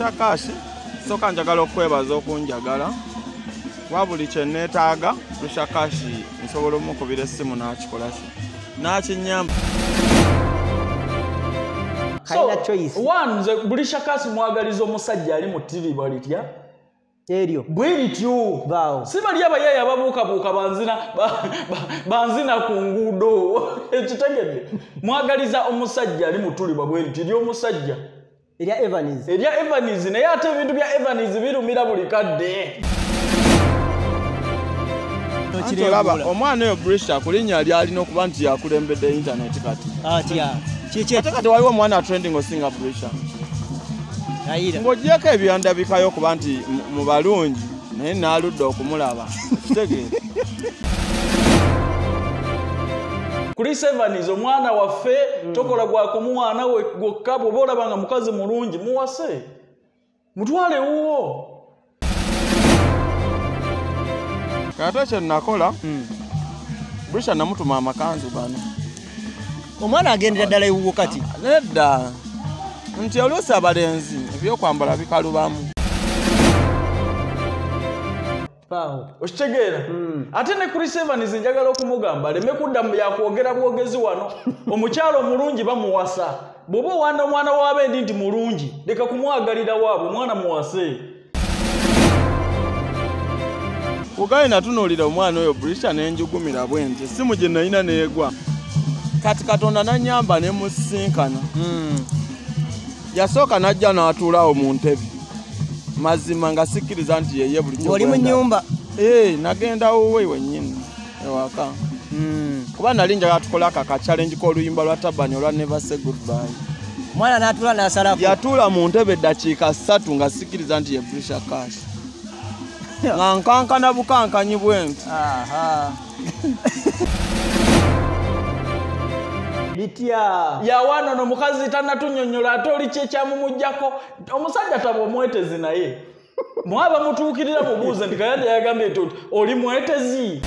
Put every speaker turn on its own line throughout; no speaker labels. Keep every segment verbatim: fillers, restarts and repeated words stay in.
Brisher Kash soka njagala okwebaza okunjagala wabuli kye neetaaga Brisher Kash nsobola omukubira essimu n'akikola ki n'akinyamba.
So, one, the Brisher Kash mwagaliza omusajja ali mu tiriba litya
eryo
bwelityo bawo sibali abayaye ababuukabuuka banzina banzina ku nguudo ekitegedde mwagaliza omusajja ali mu tiriba bwelityo eri omusajja
erya Evans
erya Evans naye ate ebintu bya Evans birumira buli kadde.
Olaba omwana oyo Brisher kulinnya ali alina okuba nti yakulembedde internet kati
atya kiki
ate kati waliwo omwana trending osinga Brisher
ayira
ng'ogyeko ebyandabikayo okuba nti mu balungi naye naaludde okumulaba kitegeeza.
Chris Evans omwana waffe tokola gwako mwana we gwokka bw'oba olaba nga mukazi mulungi muwase mutwale wuwo.
Kata kye nakola Brisher namutuma amakanzu bano
omwana agendera ddala ewuwo kati
nedda nti oluusi abalenzi ebyokwambala bikalubamu
okitegeera ate ne Chris Evans njagala okumugamba aleme kudda mu yakwogera bwogezi wano omukyalo omulungi bamuwasa bw'oba owanda omwana w'abendi nti mulungi leka kumwagalira waabwe omwana muwase.
Ugaye natunuulira omwana oyo Brisher n'enjugumira bwe nti essimu gye nalina neegwa kati Katonda nanyamba ne musinkana yasooka najja n'atuulaawo mu ntebe mazima nga sikkiriza nti yeye buli
oli mu nnyumba
ee nagenda wuwe wennyini ewaka kuba nali njagala tukola aka challenge k'oluyimba lwa Tabani olwa Never Say Goodbye.
mwana n'atuula n'asalako
yatuula mu ntebe eddakiika ssatu nga sikkiriza nti ye Brisher Kash nga nkankana bukankanyi bwe nti
bitya
yawano no mukazi tanatunyonnyola ate oli kyekyamumujjako omusajja taba omwetezi naye mwaba mutuukirira mubuuze nti Kayanja yagambye nti oli mwetezi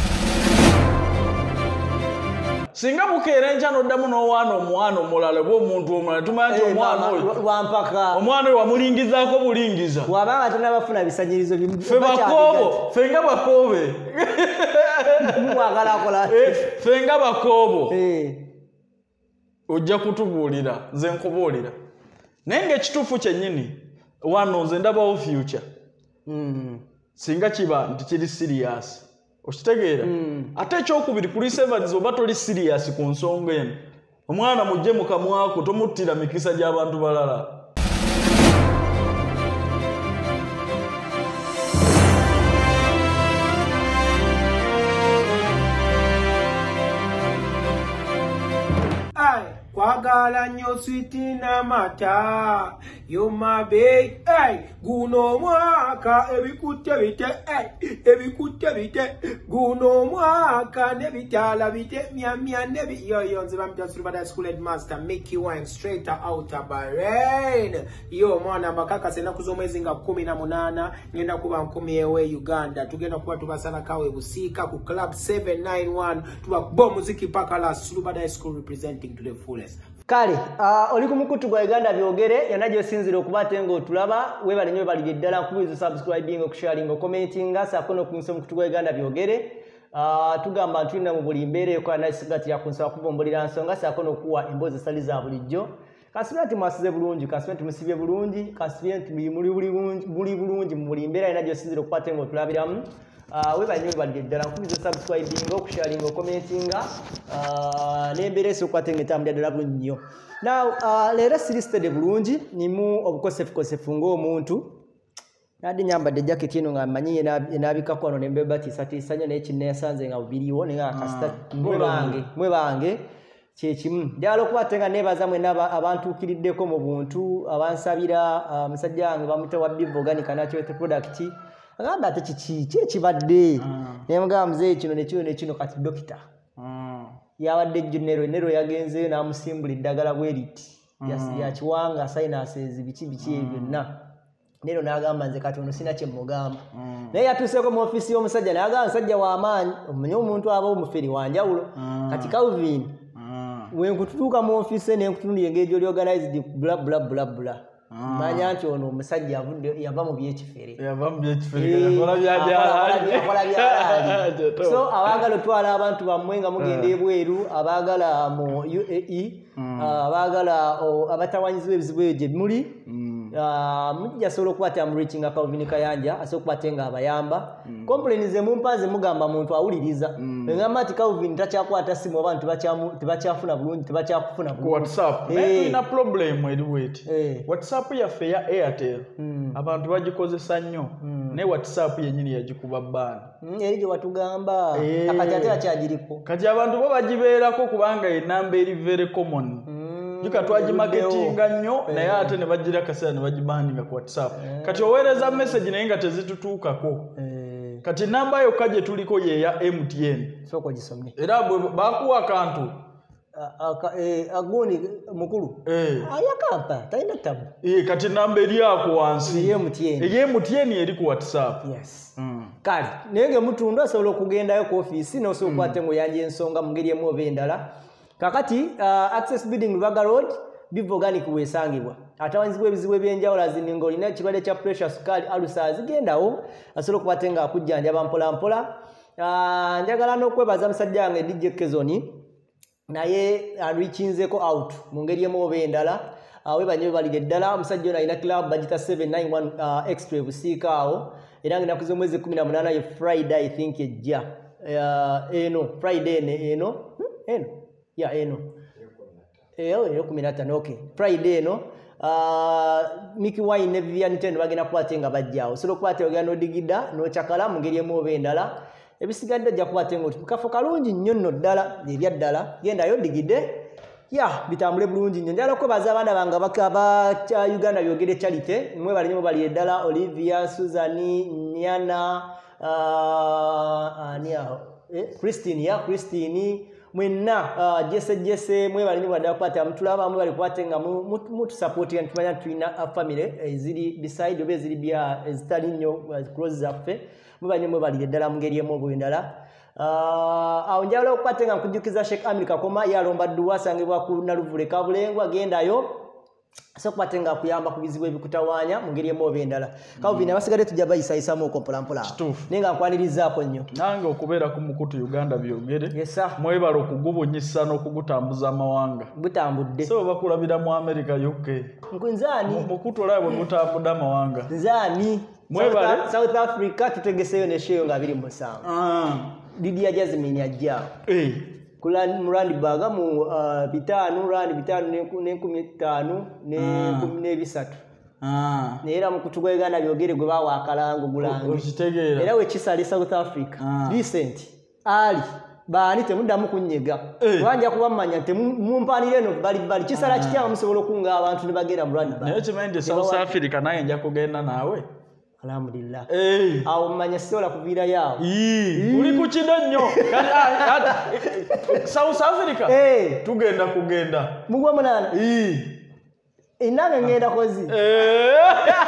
singa mukeera enkya n'oddamu n'owaana omwana omulala oba omuntu omulala tumanya nti omwana oyo
lwampaka
omwana oyo wamulingizaako bulingiza
wabanga tanabafuna bisanyirizo
ffe bakoobo ffe nga bakoobe
mwagala akola
ffe nga bakoobo ojja kutubuulira nze nkubuulira naye ng'ekituufu kyennyini wano nze ndabawo future singa kiba nti kiri serious okitegeera ate ekyokubiri Chris Evans oba toli serious ku nsonga eno omwana mujje mu kamwako tomuttira mikisa gy'abantu balala.
Kwagala nnyo switi n'amata yo mabe hey guno mwaka ebikutte bite hey ebikutte bite guno mwaka nebitala bite mya mya nebi yo yo nze bamta Sulubada School Headmaster Mickey Wang straight out of Bahrain yo mwana makaka sena kuzomwezi nga kumi na munana ngenda kuba nkumi ewe Uganda tugenda kuba tubasala kawe busika ku club seven nine one tuba bo muziki paka la Sulubada School representing to the fullest.
Kale uh, oli ku mukutu gwa Uganda byogere yanajo sinzira okubate ngo tulaba webale nyo bali ddala kubizo subscribing okusharing okumentinga sakono ku mukutu gwa Uganda byogere uh, tugamba ntwina mu buli mbere kwa nasigati ya kunsaba kubombolira nsonga sakono kuwa embozi saliza bulijjo kasibati mwasize bulungi kasibati musibye bulungi kasibati muri buli buli bulungi mu buli mbere yanajo sinzira okubate ngo tulabiramu Uh, weba nyo bali ddala kubizo subscribing okusharing okumentinga uh, nembere so kwatengeta mbyadala bulunyo. Now uh, lero silisted bulungi nimu obukosefu kosefu ngo omuntu nadi nyamba de jacket eno nga manyiye nabika kono nembeba tisati sanya ne kinne yasanze nga bubiriwo nga kasita mwe bange mwe bange kyekimu jalo kwatenga nebaza mwe naba abantu ukiriddeko mu buntu abansabira uh, musajja wange bamuta wa Bivo Organic nakyo product agamba ate kiki kyekibadde nemugamba muzee kino nekino nekino kati dokita yabadde general nero yagenze namusimbula eddagala bweriti ya kiwanga sinuses biki biki byonna nero nagamba nze kati ono sina kye mugamba naye yatuseeko mu ofisi y'omusajja nagamba nsajja w'amaanyi omumanyi omuntu aba omuferi wanjawulo kati Calvin wenkututuuka mu ofisi nenkutunulira engeri gy'oli organized bla bla bla bla manya nti ono omusajja avudde yava mu byekifere
yava mu byekifere yakola byabyalaali
yakola byalaali so abaagala otwala abantu bammwe nga mugenda ebweru abaagala mu U A E abaagala abatawanyiziwa ebizibu ebyo gye muli mujja sobola okukwata mu reaching Calvin Kayanja asobola okukwata nga abayamba complain ze mumpanze mugamba muntu awuliriza ngamba ati Calvin takyakwata simu abantu tebakyafuna bulungi tebakyakufuna bulungi
WhatsApp naye ina problem eri wet WhatsApp yaffe ya Airtel abantu bagikozesa nnyo ne WhatsApp yenyini yagikuba bana
eri gye watugamba akati ate akyagiriko
kati abantu bo bagibeerako kubanga enamba eri very common Jika twaji marketinga nnyo naye ate ne bagira kaseera ne bagibandinga ku WhatsApp kati oweereza message naye nga tezitutuukako kati namba yo kaje tuliko ye ya M T N
soko gisomne
era bakuwa akantu
agoni mukulu ayakampa talina tabu
kati namba eri ako wansi
M T N
ye M T N eri ku WhatsApp
yes kale nenge mutundu asobola okugendayo ku office n'osobola okukwata enguyanja ensonga mu ngeri emu oba endala kakati access building Lubaga road bivoganic wesangibwa atawanzibwa ebizibu ebyenjawulo azininga olina ekirwadde kya pressure sukali alusa zigendawo asobola okukwata nga akujjanjaba mpola mpola njagala n'okwebaza musajja wange D J Kezoni naye alichinzeko out mu ngeri emu oba endala we banyo balide ddala omusajja ono alina club budget seven nine one extra busiika awo era nga nakuza omwezi kumi na munaana ye Friday I think ejja eno Friday ne eno eno ya eno eyo eyo kumi na ttaano okay Friday eno Mickey Wine ne Vivian Tendo bagenda kubatenga bajjaawo solo kwate ogenda odigida no chakala mu ngeri emu oba endala ebisigadde ajja kubatenga oti kafo kalungi nnyo nno ddala ebya ddala genda yo digide ya bitambule bulungi nnyo njala ko baza abana banga bakaba cha Uganda byogere charity mwe bali nyo bali ddala Olivia Suzani Nyana ania eh Christine ya Christine mwena uh, jese jese mwe bali nyo badapata mtulaba mwe bali kwatenga mutu support and tumanya tuina family eziri beside obe eziri bya ezitali nnyo close zaffe mwe bali mwe bali ddala mungeri emu obwendala uh, awo njala okwatenga kujukiza Sheikh America koma yalomba duwa sangibwa ku naluvule kabulengwa gendayo so kwatenga kuyamba kubizibu ebikutawanya mungeri emu obwendala Calvin abasigade tujja bayisa mu kompola mpola nenga nkwanirizaako nnyo
nange okubeera ku mukutu Uganda byogere
yes sir
mwebalo okugubonyisa n'okugutambuza amawanga
gutambudde
so bakulabira mu America U K
nkunzani
mukutu olabo gutambudde amawanga
nzani mwebale South Africa tutegeseyo ne sheyo nga biri musanvu ah Lydia Jasmine ajja eh kula murandi baga mu uh, bitanu randi bitanu ne kumi ttaano ne kumi n'ebisatu ah neera mu kutugwa Uganda byogere gwe bawa akalango gulange
okitegeera
era we kisali South Africa recent ali baani temuddamu kunyega wanja kubamanya temumpanire no bali bali kisala kitya musobola okunga abantu ne bagenda murandi baga
naye kimende South Africa naye nja kugenda naawe
alhamdulillah
eh
au manya sola kuvira yao
ii uli kuchida nnyo South Africa
eh
tugenda kugenda
mugwa munana
ii
inanga ngenda kozi
eh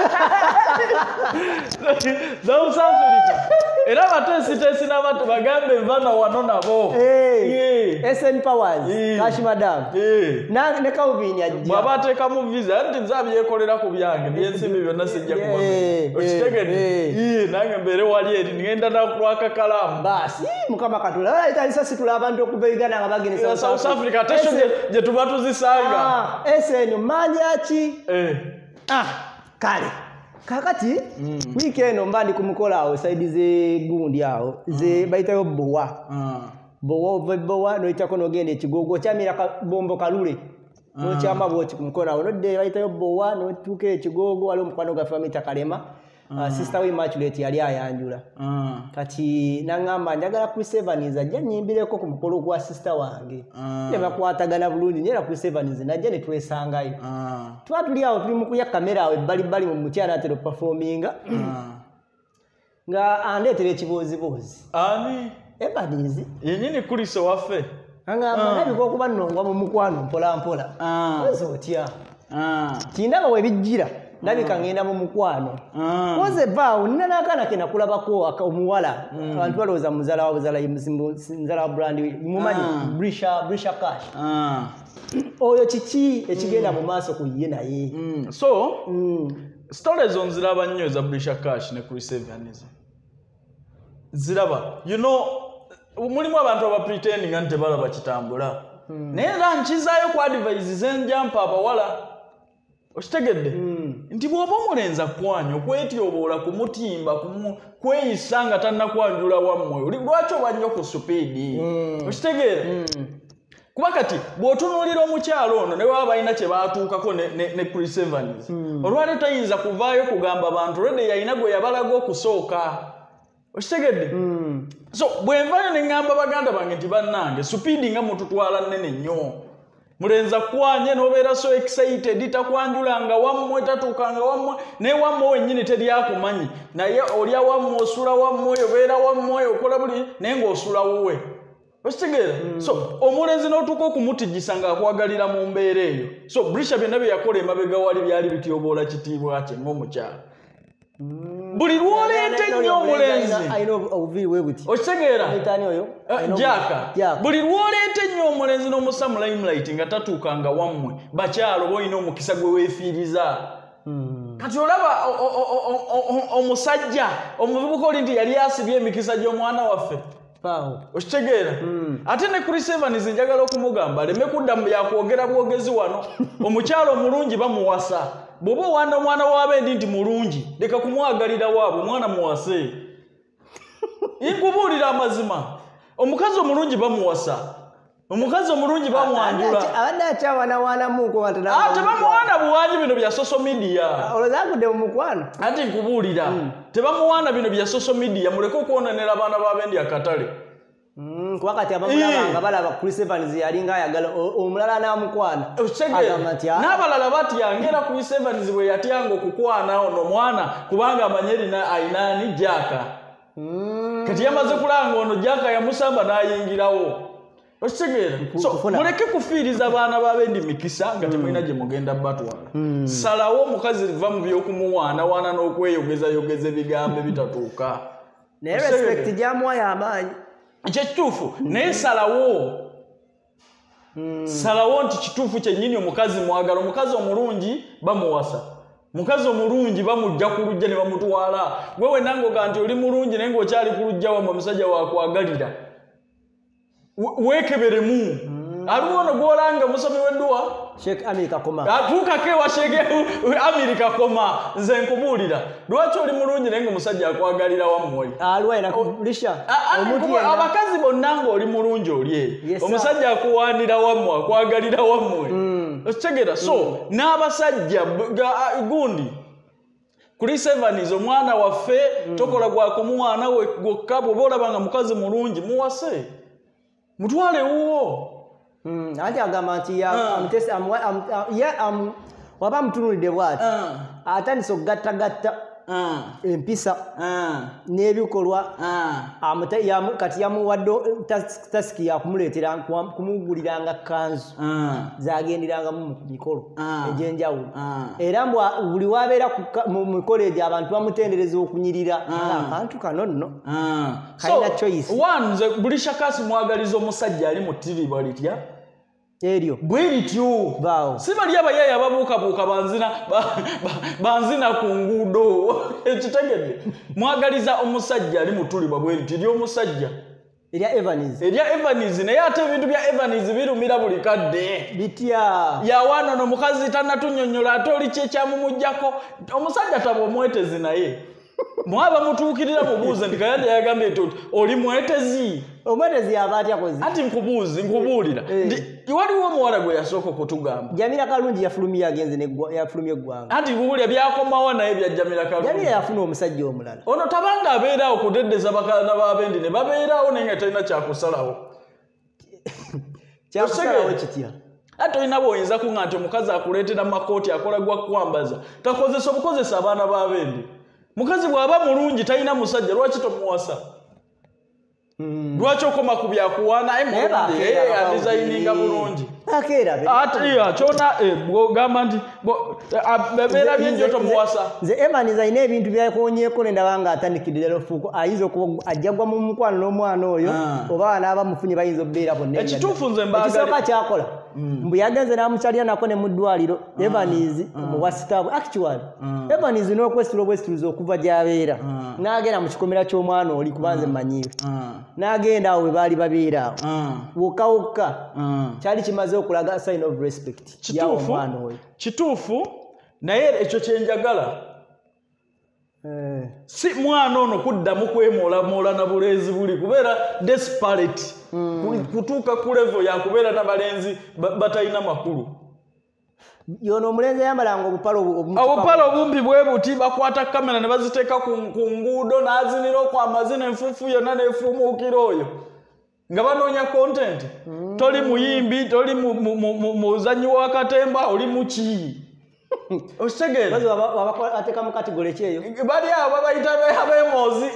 South Africa era batesi tesi n'abantu bagambe vana wano nabo
eh S N Powers Kashi madam
eh
na ne Calvin ajja
babateka mu visa anti nzabyekolera ku byange byensimbi byonna sijja kuba okitegedde eh nange mbere wali eri ngenda na ku KAKALAAMU
basi mukama katula italisa situla abantu okuva Uganda nga bagene
South Africa tesho je tubatu zisanga
ah S N manyachi
eh
ah kale kakati mm. weekend mbandi kumukola awo side ze gundi awo ze mm. baitayo bowa mm. bowa bowa no itako no gende kigogo kyamira ka bombo kalule no mm. kyama bochi kumukola awo no de baitayo bowa no tuke kigogo wali mukwano ga family takalema mm. uh, sister we immaculate yali ayanjula mm. kati nangamba njagala ku seveniza ajja nyimbireko ku mukolo gwa sister wange mm. ne bakwatagana bulungi nyera ku seveniza najja ne twesangayo mm. twatuli awo tuli mukuya kamera awe bali bali mu mutyana atero performinga mm. nga andetere ekibozi bozi
ani
ebadizi
yenyini kuliso waffe
angamba mm. nabiko okuba nnongwa mu mukwano mpola mpola mm. ozotya mm. tindaba webijjira ndabika ngenda mu mukwano koze bawo nina nakana kena kulabako omuwala abantu baloza muzala wa buzala nzala wa brand mumanyi Brisher Brisher Kash oyo kiki ekigenda mu maaso ku ye naye.
So stories onziraba nnyo za Brisher Kash ne Chris Evans ziraba, you know, mulimu abantu aba pretending nga tebalaba kitambula naye era nkizaayo ku advice zenjampa abawala okitegedde nti bw'oba omulenza kwanya okwetyoboola kumutimba kweyisa nga tannakwanjula wammwe lwaki oba nnyo ku supiidi okitegeera kuba kati bw'otunuulira omukyalo ono ne baba balina kye baatuukako ne Chris Evans olwali tayinza kuvaayo kugamba abantu redi yalina gwe yabalaga okusooka okitegedde so bwe nvayo ne ŋŋamba baganda bange nti bannange supiidi nga mututwala nnene nnyo mulenza kwanye n'obeera so excited takwanjulanga wammwe tatuukanga wammwe naye wammwe wennyini teryakumanyi naye olya wammwe osula wammwe obeera wammwe okola buli naye ng'osula wuwe okitegeera so omulenzi n'otuuka okumutigisa ng'akwagalira mu mbeera eyo so Brisher byonna bye yakola emabega wali byali bityoboola kitiibwa kye ng'omukyala buli lwoleeta ennyo omulenzi okitegeera jaka buli lwoleeta ennyo omulenzi n'omussa mu limelight nga tatuukanga wammwe bakyalo boolina omukisa gwe weefiiriza kati olaba omusajja omuvubuka oli nti yali asibye emikisa gy'omwana waffe okitegeera ate ne Chris Evans njagala okumugamba aleme kudda mu byakwogera bwogezi wano omukyalo omulungi bamuwasa bw'oba owaana omwana w'abendi nti mulungi leka kumwagalira waabwe omwana muwase nkubuulira amazima omukazi omulungi bamuwasa omukazi omulungi bamwanjula
abadde akyawanawaanamuko
tebamuwaana buwanji bino bya social media
olozagudde mu mukwano
anti nkubuulira tebamuwaana bino bya social media muleke okwononera abaana b'abendi akatale
kuba kati abamulabanga balaba Chris Evans yalinga ayagala omulala n'amukwana
n'abalala batyangera Chris Evans bwe yatyanga okukwana ono mwana kubanga amanye erina ayinaani jaka kati yamaze kulanga ono jaka yamusamba n'ayingirawo okitegeera so muleke kufiiriza abaana b'abendi mikisa nga temulina gye mugenda batwala salawo omukazi liva mu by'okumuwaanawaana n'okweyogezayogeza ebigambo ebitatuuka
naye respect gyamuwayo amaanyi
kyekituufu naye salawo salawo nti kituufu kyennyini omukazi mwagala omukazi omulungi bamuwasa mukazi omulungi bamujja ku lujja ne bamutwala gwe wenangoga nti oli mulungi naye ng'okyali ku lujja wamwe omusajja wakwagalira weekeberemu aliwo ono gwolanga musomi w'edduwa
Sheikh America Koma
atuukako ewa Sheikh America Koma nze nkubuulira lwaki oli mulungi naye ng'omusajja akwagalira wammwe abakazi bonna ng'oli mulungi oli omusajja akuwaanira wammwe akwagalira wammwe okitegeera so n'abasajja gundi Chris Evans omwana waffe tokola gwa kumuwaana gwokka bw'oba olabanga mukazi mulungi muwase mutwale wuwo
anti agamba nti waba mutunulidde bw'ati atandise okugattagatta empisa n'ebikolwa kati yamuwadde tasiki yakumuleetera kumuguliranga kanzu zagenderangamu mu mikolo egy'enjawulo era buli wabeera mu mikolo egyo abantu bamutendereza okunyirira akantu kano nno kalina choice
nze Brisher Kash mwagaliza omusajja ali mu tiribwa litya
eryo
bwe lityo si bali abayaya ababuukabuuka banzina banzina ku nguudo ekitegedde mwagaliza omusajja ali mu tulibwa bwe lityo ery'omusajja
erya Evans
erya Evans naye ate ebintu bya Evans birumira buli kadde
bitya
yawaana no mukazi tannatunyonnyola ate oli kyekyamumujjako omusajja taba omwetezi naye mwaba mutuukirira mubuuze nti kayanja yagambye nti oli mwetezi
omwetezi yaba atya kozi
ati nkubuuzi nkubuulira nti waliwo omuwala gwe yasooka okutugamba
Jamila Kalungi yafulumye yagenze yafulumye eggwanga
anti nkubuulira byakomawo naye bya Jamila Kalungi
Jamila yafuna omusajja omulala
ono tabanga abeerawo okuteddeza bakaana b'abendi ne babeerawo naye nga talina kyakusalawo
kyakusalawo kitya
ate olina bw'oyinza kuŋŋa nti omukazi akuleetera mu makooti akola gwa kukwambaza takozesa obukozesa abaana b'abendi mukazi bw'aba mulungi talina musajja lwaki tomuwasa lwaki okoma ku byakuwaana alizayininga bulungi
Akera
ati ya chona bwogamba nti bebeera by'enjoto muwasa
nze Evans ayina ebintu byakonyeeko ne ndabanga atandikidde lofuko ayinza okuba ajjagwa mu mukwano n'omwana oyo oba anaaba mufunye bayinza obbeera bonna
ekituufu nze mbaagala
ekisooka kyakola mbu yagenze n'amukyalira nako ne mu ddwaliro Evans mu wasitaabu actually Evans n'okwesitula obwesituluza okuva gy'abeera n'agenda mu kikomera ky'omwana oli kubanze mmanyiwe n'agenda awo we baali babeera awo wokka wokka kyali kimaze okulaga sign of respect
kituufu kituufu naye ekyo kyenjagala si mwana ono kuddamu kwemoolamoola na bulenzi buli kubeera desperate kutuuka ku level yakubeera n'abalenzi batalina makulu
yono omulenzi ayambalanga obupale
obupale obumpi bwe buti bakwata kamera ne baziteeka ku nguudo n'azinira okwamazina enfuufu yonna n'efuumuukira oyo nga banoonya content toli muyimbi toli muzanyi wa katemba oli muki ositegeera
ateeka mu kategole kyeyo
bali abo babayita abeemozi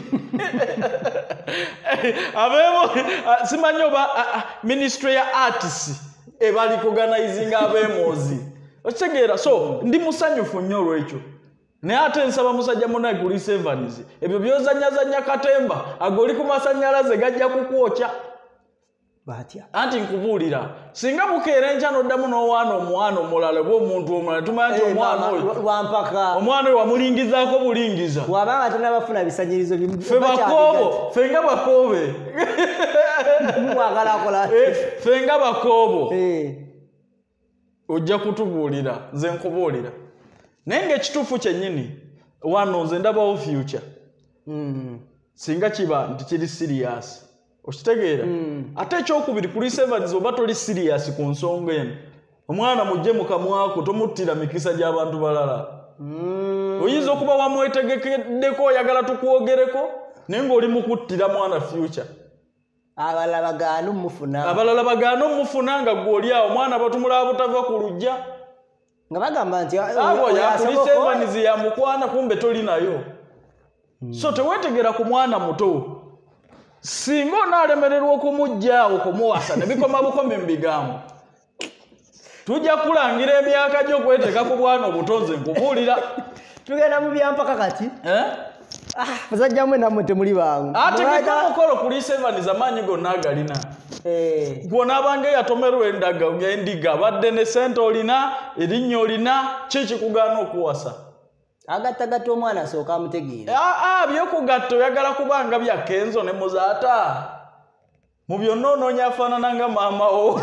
simanyi oba ministry ya artist ebali kuganizinga abeemozi okitegeera so ndi musanyufu nnyo olwekyo naye ate nsaba musajja munaye kuli Evans ebyo byozanyazanya katemba agoli ku masannyalaze gajja kukwokya
batya
anti nkubuulira singa bukeera enkya n'oddamu n'owaana omwana omulala oba omuntu omulala tumanya nti omwana oyo
wampaka
omwana oyo wamulingizaako bulingiza
wabanga tanabafuna bisanyirizo
ffe bakoobo ffe nga bakoobe
mwagala akola
ffe nga bakoobo ojja kutubuulira nze nkubuulira naye ng'ekituufu kyennyini wano nze ndabawo future singa kiba nti kiri serious okitegeera ate ekyokubiri kuli Evans oba toli serious ku nsonga eno omwana mujje mukamwako tomuttira mikisa gy'abantu balala oyinza okuba wamwetegekeddeko oyagala tukwogereko naye ng'oli mukuttira mwana future
abalala bagaana omufuna
abalala bagaana omufuna nga gw'oli awo omwana batumulaba butava ku lujja
nga bagamba nti
abo yakulisa Evans yamukwana kumbe toli nayo so teweetegera ku mwana muto singa onaalemererwa okumuggyaawo kumuwasa ne bikoma bukomi mu bigambo tujja kulangira emyaka gy'okweteeka ku bwana obutonze nkubuulira
tugenda mu byampaka kati bazajja mwe nammwe temuli bangu
ategeka mukolo kulisa Evans amaanyi gonna agalina gwonaabanga eyatomerwa endaga endiga abadde ne sente olina erinnya olina ki kikugaana okuwasa
agattagatta omwana asooka amutegeera
byokugatta oyagala kubanga bya Kenzo ne muzaata mu byonna onoonya afaanana nga maama wo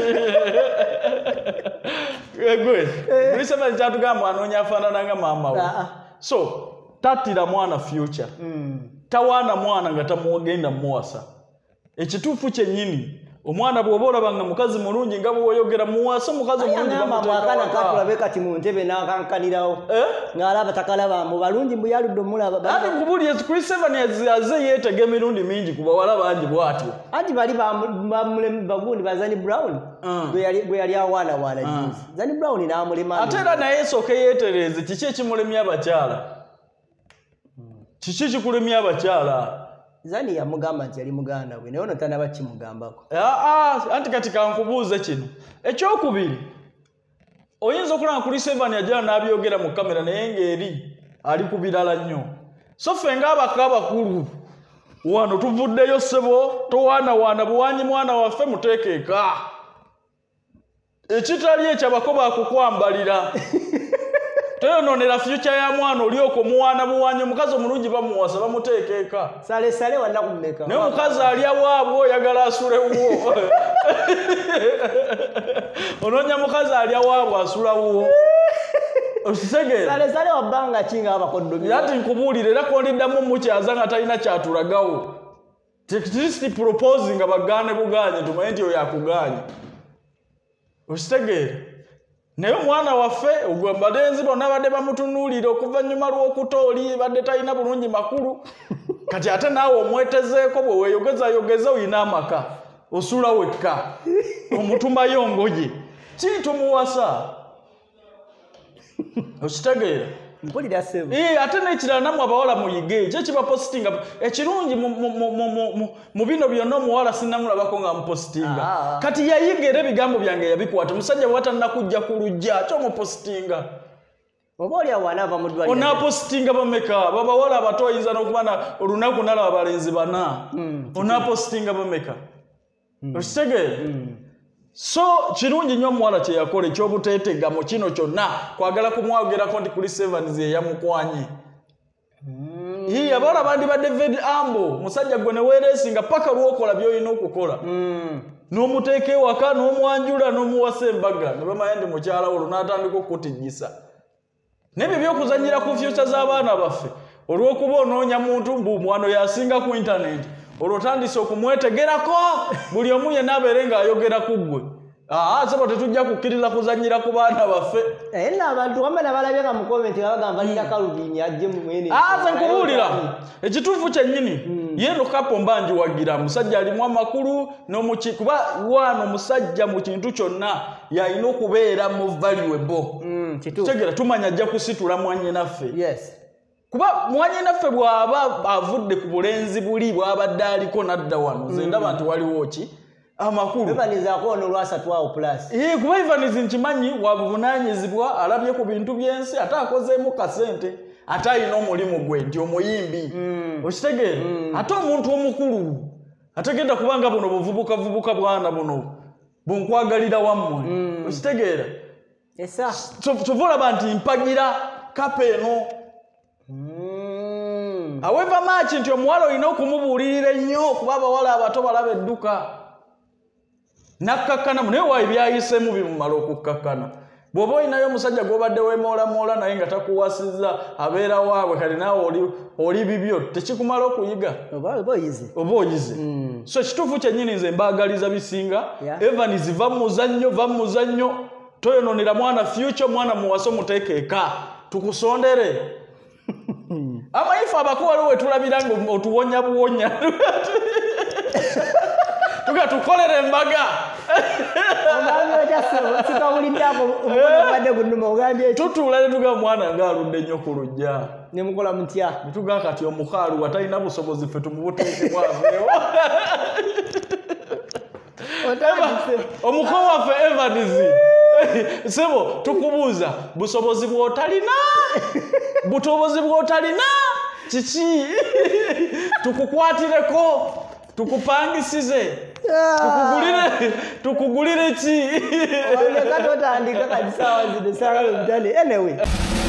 gwe kulisa Evans kyatugamba anoonya afaanana nga maama wo so tattira mwana future tawaana mwana nga tamugenda muwasa ekituufu kyennyini omwana bw'oba olabanga mukazi mulungi nga bw'oyogera muwasa omukazi omulungi
bamuteekawaka katulabe kati mu ntebe n'akankanirawo ng'alaba takalaba mu balungi mbu yaludde omulaba
ate nkubuulira kulisa Evans aze yeetega emirundi mingi ku bawala bangi bw'atyo
anti bali bagundi ba Zani Brown gwe yali awaanawaana juzi Zani Brown n'amulema
ate era naye esooke yeetereze kiki ekimulemya abakyala kiki kikulemya abakyala
Zani yamugamba nti yali muganda we naye ono tanaba kimugambako
anti kati kankubuuze kino ekyokubiri oyinza okulaba kulisa Evans yajala n'abyogera mu kamera naye ng'eri ali ku birala nnyo so ffe ng'abaka abakulu wano tuvuddeyo ssebo towaanawaana buwanyi mwana waffe muteekeeka ekitali ekyo abako baakukwambalira toyonoonera future ya mwana oli okumuwaana buwanyi omukazi omulungi bamuwasa bamuteekeeka
sale sale wannaku mmeka
naye omukazi alya waabwe oyagala asule wuwo onoonya mukazi alya waabwe asula wuwo okitegeera
sale sale wabbanga kinga abakoddomi
ati nkubuulire era kondiddamu mukyaza nga talina kyatulagawo tekitisti proposing nga bagaane bugaanye tumanye nti oyo akugaanye okitegeera naye omwana waffe ogwo balenzi bonna badde bamutunuulira okuvannyuma lw'okuta oli badde talina bulungi makulu kati ate naawe omwetezeeko bwe weeyogezayogeza oyina amaka osula wekka omutumayo ngoye ki tumuwasa okitegeera
mpulira sebo
eh ate nekirala namwe abawala muyige kye kiba postinga ekirungi mu bino byonna omuwala sinnamulabako nga mupostinga kati yayigera ebigambo byange yabikwata musajja bwatanakujja ku lujja kyo mupostinga
oba oli awo anaava mu ddwaliro
onapostinga bameka babawala abato oyinza n'okuba na olunaku nalaba abalenzi bana onapostinga bameka okitegeera so kirungi nnyo omuwala kye yakola ekyobuteetega mu kino kyonna kwagala kumwagerako nti kuli sevens ye yamukwanye Hii abawala bandi badde very humble musajja gwe ne weereesinga paka lwokola by'olina okukola n'omuteeka ewaka n'omwanjula n'omuwasa embaga ne bamanya ndi mukyala wo n'atandika okutijjisa n'ebyo by'okuzannyira ku future z'abaana baffe olw'okuba onoonya muntu mbu mwano yasinga ku internet olwo tandise okumwetegerako buli omu yenna abeere ng'ayogera ku ggwe Ah, sebo tetujja kukkirira kuzannyira ku baana baffe.
Eh, nna abantu wamala balabye nga mu comment abagamba balina kalubini ajje mu mwene.
Ah, ze nkubuulira. Ekituufu kyennyini. Ye no kapo mbanji wagira musajja alimu amakulu n'omuki kuba wano musajja mu kintu kyonna yalina okubeera mu valuable.
Mm, kituufu.
Tegera tumanya ajja kusitula mwanye naffe.
Yes.
Kuba mwanye naffe bw'aba avudde ku bulenzi buli bw'abadde aliko nadda wano. Nze ndaba nti waliwo ki? Amakulu
bebaniza ko no lwasa twa plus
eh kuba ivaniza nkimanyi wabuvunanyizibwa alabye ku bintu byensi ata akozeemu kasente ata ayina omulimu gwe nti omuyimbi mm. okitegeera mm. ate omuntu omukulu ategenda kubanga buno buvubuka vubuka bwana buno bunkwagalira wammwe mm. okitegeera
esa
tuvula banti mpagira kapeno
mm.
aweva machi nti omuwala olina okumubuulirira ennyo kuba abawala abato balaba edduka nakakana mune wa byayisemu bimumala okukkakana bwoba olinayo omusajja gwobadde weemoola moola naye nga takuwasizza abeera waabwe kali naawe oli oli bibyo tekikumala okuyiga
oba oyize
oba oyize mm. so kituufu kyennyini nze mbaagaliza bisinga yeah. Evans va mu muzannyo va mu muzannyo toyonoonera mwana future mwana muwasa omuteeka eka tukusondere amayifu abakuwaliwo wetulabira nga otuwonya buwonya tuga tukolere embaga
omwana jaso sikawulindako omwana badde gunuma ogambye
tutula tuga mwana ngaaludde nnyo ku lujja
ne mukola mutya
tuga kati omukaalu watalina busobozi ffe tumubuteeke bwaveewo omuko waffe Evans sebo tukubuuza busobozi bw'otalina butobozi bw'otalina kiki tukukwatireko tukupangisize tukugulire tukugulire ki
wale katotandika kajisawa zide sawa mtale anyway